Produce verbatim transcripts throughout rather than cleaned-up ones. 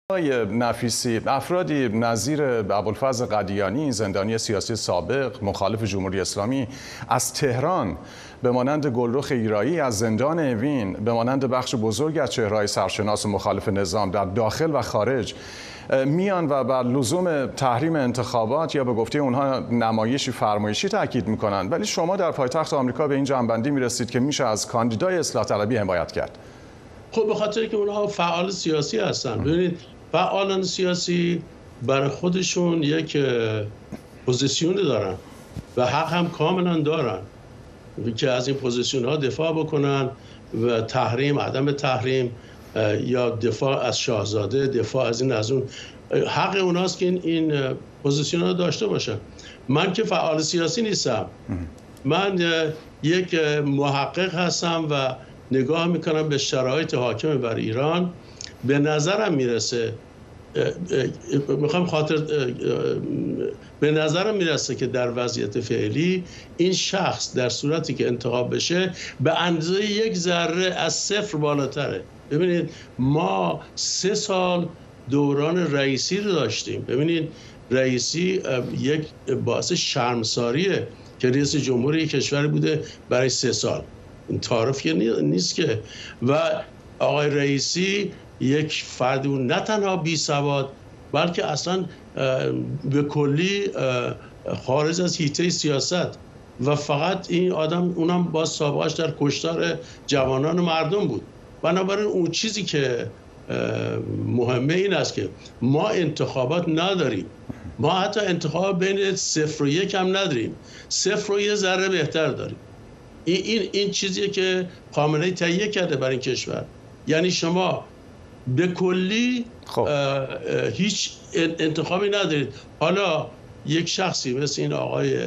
آقای نفیسی، افرادی نظیر ابوالفضل قدیانی، زندانی سیاسی سابق، مخالف جمهوری اسلامی، از تهران به مانند گلرخ ایرایی، از زندان اوین به مانند بخش بزرگ از چهره‌های سرشناس و مخالف نظام در داخل و خارج میان و بر لزوم تحریم انتخابات یا به گفته اونها نمایشی فرمایشی تاکید میکنن، ولی شما در پایتخت آمریکا به این جنبندی میرسید که میشه از کاندیدای اصلاح طلبی حمایت کرد. خب به خاطر که اونها فعال سیاسی هستن. ببینید فعالان سیاسی برای خودشون یک پوزیشن دارن و حق هم کاملا دارن که از این پوزیشن ها دفاع بکنن و تحریم، عدم تحریم یا دفاع از شاهزاده، دفاع از این از اون، حق اوناست که این این پوزیشن ها داشته باشن. من که فعال سیاسی نیستم، من یک محقق هستم و نگاه میکنم به شرایط حاکم بر ایران. به نظرم میرسه میخوام خاطر به نظرم میرسه که در وضعیت فعلی این شخص در صورتی که انتخاب بشه به اندازه یک ذره از صفر بالاتره. ببینید ما سه سال دوران رئیسی رو داشتیم. ببینید رئیسی یک باعث شرمساریه که رئیس جمهوری کشوری بوده برای سه سال. این تعارف که نیست که. و آقای رئیسی یک فرد نه تنها بی سواد بلکه اصلا به کلی خارج از حیطه سیاست و فقط این آدم اونم با سابقهش در کشتار جوانان مردم بود. بنابراین اون چیزی که مهمه این است که ما انتخابات نداریم. ما حتی انتخاب بین صفر و یک هم نداریم. صفر و یه ذره بهتر داریم. این این این چیزیه که خامنه‌ای تهیه کرده برای این کشور. یعنی شما به کلی خب. هیچ انتخابی ندارید. حالا یک شخصی مثل این آقای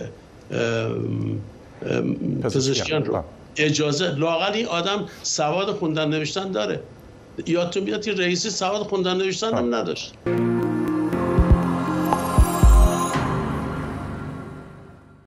پزشکیان رو اجازه، لااقل این آدم سواد خوندن نوشتن داره. یا تو بیاد رئیسی سواد خوندن نوشتن هم نداشت.